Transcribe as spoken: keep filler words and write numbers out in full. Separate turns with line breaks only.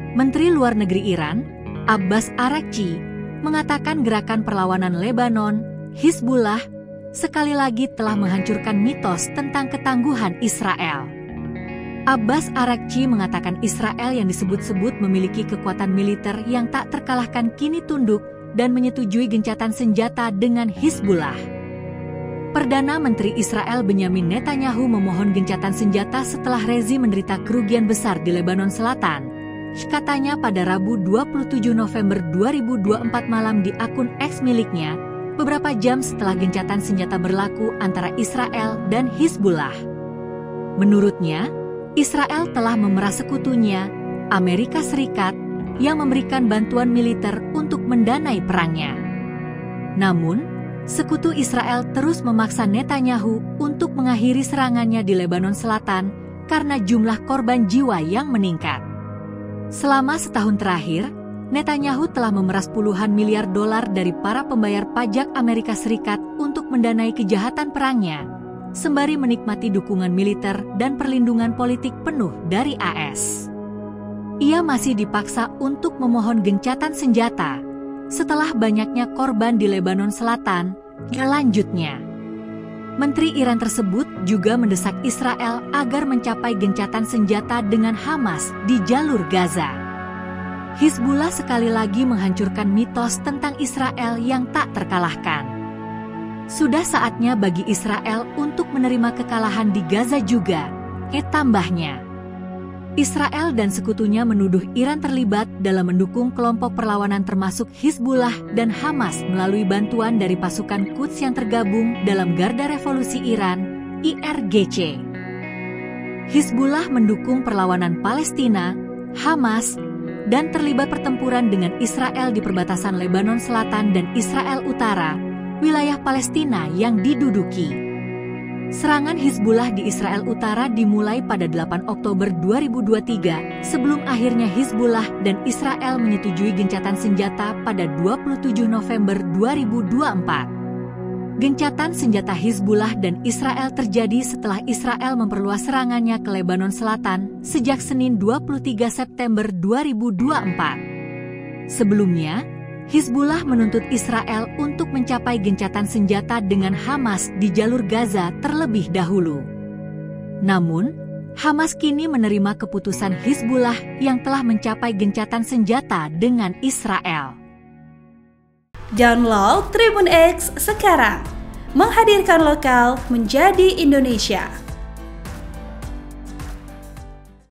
Menteri Luar Negeri Iran, Abbas Araghchi, mengatakan gerakan perlawanan Lebanon, Hizbullah, sekali lagi telah menghancurkan mitos tentang ketangguhan Israel. Abbas Araghchi mengatakan Israel yang disebut-sebut memiliki kekuatan militer yang tak terkalahkan kini tunduk dan menyetujui gencatan senjata dengan Hizbullah. Perdana Menteri Israel Benyamin Netanyahu memohon gencatan senjata setelah rezim menderita kerugian besar di Lebanon Selatan. Katanya pada Rabu dua puluh tujuh November dua ribu dua puluh empat malam di akun X miliknya, beberapa jam setelah gencatan senjata berlaku antara Israel dan Hizbullah. Menurutnya, Israel telah memerah sekutunya, Amerika Serikat, yang memberikan bantuan militer untuk mendanai perangnya. Namun, sekutu Israel terus memaksa Netanyahu untuk mengakhiri serangannya di Lebanon Selatan karena jumlah korban jiwa yang meningkat. Selama setahun terakhir, Netanyahu telah memeras puluhan miliar dolar dari para pembayar pajak Amerika Serikat untuk mendanai kejahatan perangnya, sembari menikmati dukungan militer dan perlindungan politik penuh dari A S. Ia masih dipaksa untuk memohon gencatan senjata setelah banyaknya korban di Lebanon Selatan. Selanjutnya, Menteri Iran tersebut juga mendesak Israel agar mencapai gencatan senjata dengan Hamas di jalur Gaza. Hizbullah sekali lagi menghancurkan mitos tentang Israel yang tak terkalahkan. Sudah saatnya bagi Israel untuk menerima kekalahan di Gaza juga, eh tambahnya. Israel dan sekutunya menuduh Iran terlibat dalam mendukung kelompok perlawanan termasuk Hizbullah dan Hamas melalui bantuan dari pasukan Quds yang tergabung dalam Garda Revolusi Iran, I R G C. Hizbullah mendukung perlawanan Palestina, Hamas, dan terlibat pertempuran dengan Israel di perbatasan Lebanon Selatan dan Israel Utara, wilayah Palestina yang diduduki. Serangan Hizbullah di Israel Utara dimulai pada delapan Oktober dua ribu dua puluh tiga sebelum akhirnya Hizbullah dan Israel menyetujui gencatan senjata pada dua puluh tujuh November dua ribu dua puluh empat. Gencatan senjata Hizbullah dan Israel terjadi setelah Israel memperluas serangannya ke Lebanon Selatan sejak Senin dua puluh tiga September dua ribu dua puluh empat. Sebelumnya, Hizbullah menuntut Israel untuk mencapai gencatan senjata dengan Hamas di jalur Gaza terlebih dahulu. Namun, Hamas kini menerima keputusan Hizbullah yang telah mencapai gencatan senjata dengan Israel.
Download Tribun X sekarang, menghadirkan lokal menjadi Indonesia.